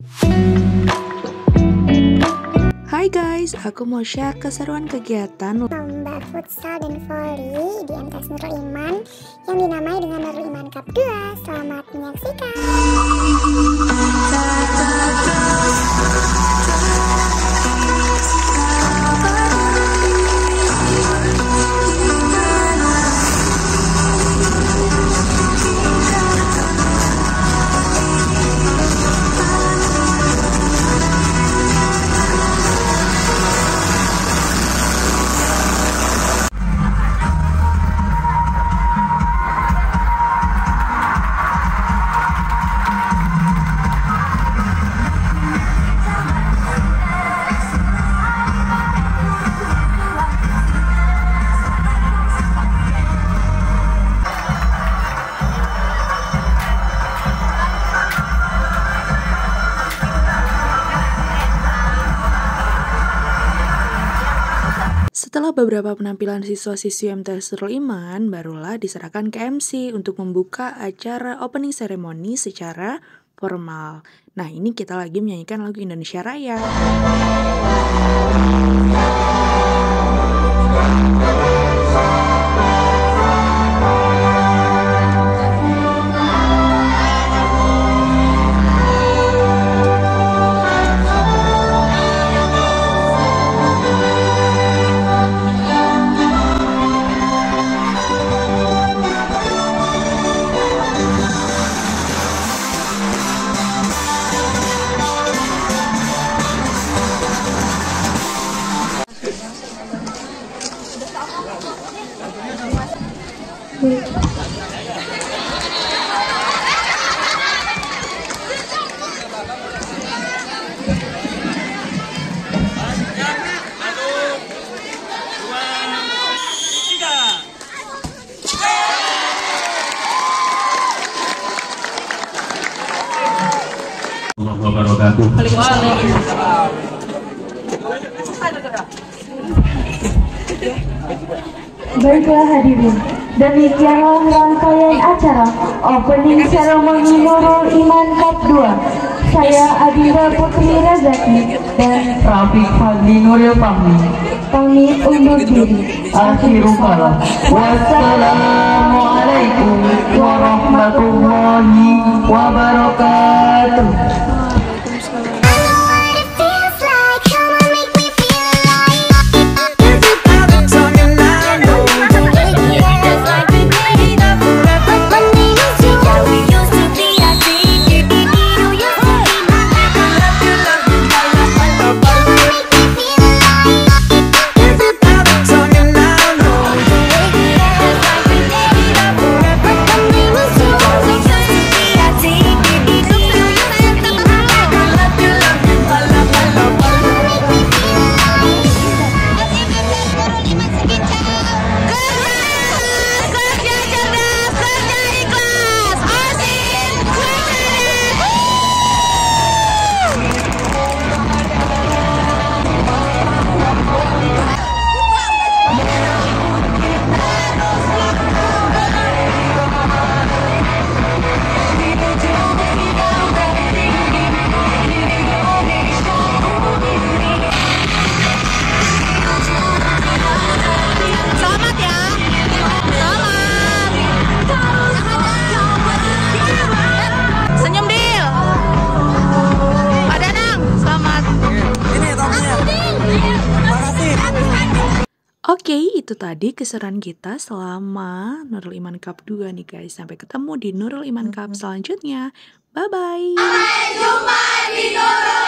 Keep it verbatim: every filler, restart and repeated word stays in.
Hai guys, aku mau share keseruan kegiatan lomba futsal dan voli di M T S Nurul Iman yang dinamai dengan Nurul Iman Cup dua. Selamat menyaksikan. Setelah beberapa penampilan siswa-siswi M T S Nurul Iman, barulah diserahkan ke M C untuk membuka acara opening ceremony secara formal. Nah, ini kita lagi menyanyikan lagu Indonesia Raya. Wabarakatuh. Baiklah hadirin, demikianlah rangkaian acara opening ceremony Nurul Iman Cup dua. Saya Adinda Putri Razaki Dan Rafiq Fadli Nuril Fahmi pamit undur diri. Akhirul kalam. Wassalamualaikum warahmatullahi wabarakatuh. Oke, itu tadi keseruan kita selama Nurul Iman Cup dua nih guys. Sampai ketemu di Nurul Iman Cup selanjutnya. Bye-bye.